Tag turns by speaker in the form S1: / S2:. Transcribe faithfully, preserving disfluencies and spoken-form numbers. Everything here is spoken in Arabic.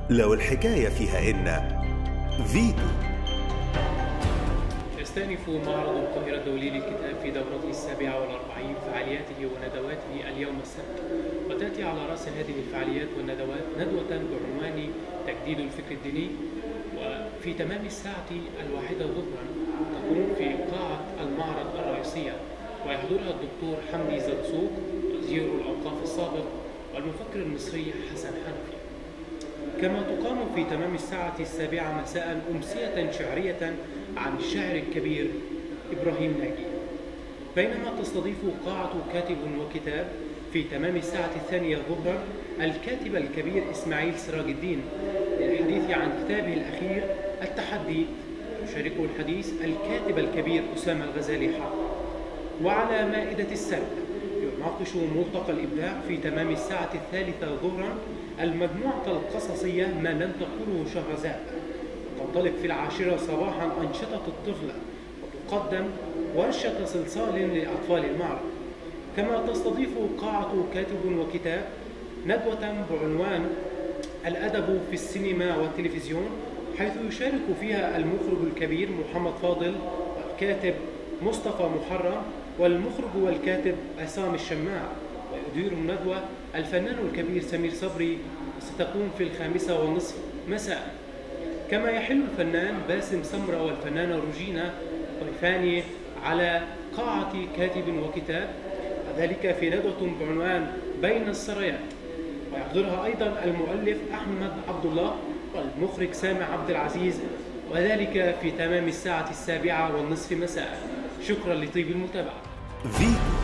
S1: لو الحكاية فيها إن فيتو.
S2: يستأنف معرض القاهرة الدولي للكتاب في دورته السابعة والأربعين فعالياته وندواته اليوم السبت، وتأتي على رأس هذه الفعاليات والندوات ندوة بعنوان تجديد الفكر الديني، وفي تمام الساعة الواحدة ظهرا تكون في قاعة المعرض الرئيسية، ويحضرها الدكتور حمدي زرزوق وزير الأوقاف السابق والمفكر المصري حسن حنفي. كما تقام في تمام الساعة السابعة مساء أمسية شعرية عن الشاعر الكبير إبراهيم ناجي، بينما تستضيف قاعة كاتب وكتاب في تمام الساعة الثانية ظهرا الكاتب الكبير إسماعيل سراج الدين للحديث عن كتابه الأخير التحدي، يشاركه الحديث الكاتب الكبير أسامة الغزالي حق. وعلى مائدة السبت يناقش ملتقى الإبداع في تمام الساعة الثالثة ظهرا المجموعة القصصية ما لم تقوله شهرزاد، وتنطلق في العاشرة صباحا أنشطة الطفلة، وتقدم ورشة صلصال لأطفال المعرض. كما تستضيف قاعة كاتب وكتاب ندوة بعنوان الأدب في السينما والتلفزيون، حيث يشارك فيها المخرج الكبير محمد فاضل والكاتب مصطفى محرم والمخرج والكاتب عصام الشماع، ويدير الندوة الفنان الكبير سمير صبري، وستكون في الخامسة والنصف مساء. كما يحل الفنان باسم سمرة والفنانة روجينا ضيفان على قاعة كاتب وكتاب، وذلك في ندوة بعنوان بين السريات، ويحضرها أيضا المؤلف أحمد عبد الله والمخرج سامع عبد العزيز، وذلك في تمام الساعة السابعة والنصف مساء. شكرا لطيب المتابعة.
S1: فيتو.